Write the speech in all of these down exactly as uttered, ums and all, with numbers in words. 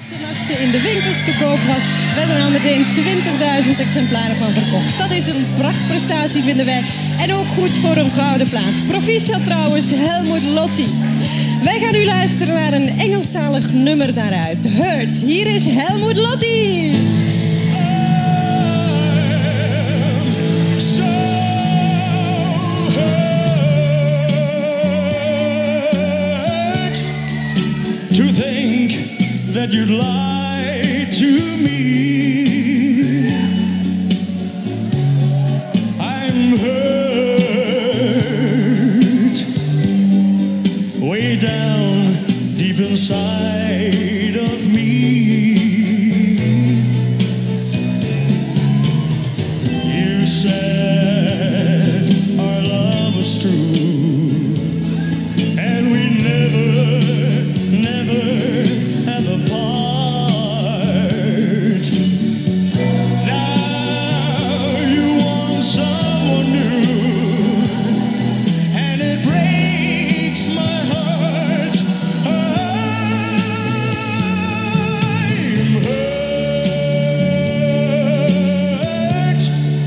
Tussen nachten in de winkels te koop was, werden er al meteen twintigduizend exemplaren van verkocht. Dat is een prachtprestatie, vinden wij. En ook goed voor een gouden plaat. Proficiat trouwens, Helmut Lotti. Wij gaan nu luisteren naar een Engelstalig nummer daaruit. Hurt. Hier is Helmut Lotti. To think that you'd lie to me. I'm hurt way down deep inside of me. You said our love was true, and we never never have a part. Now you want someone new, and it breaks my heart. I'm hurt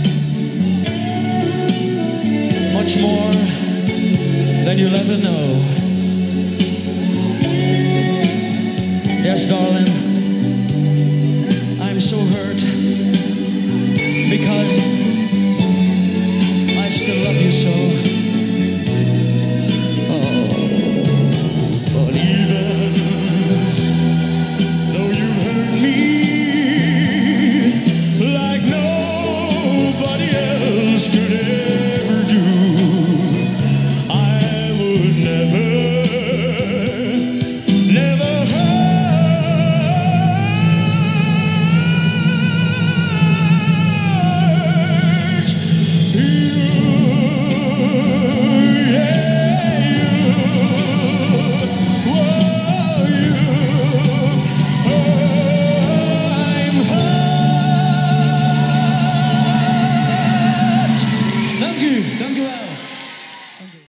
much more than you'll ever know. Yes, darling, I'm so hurt because I still love you so.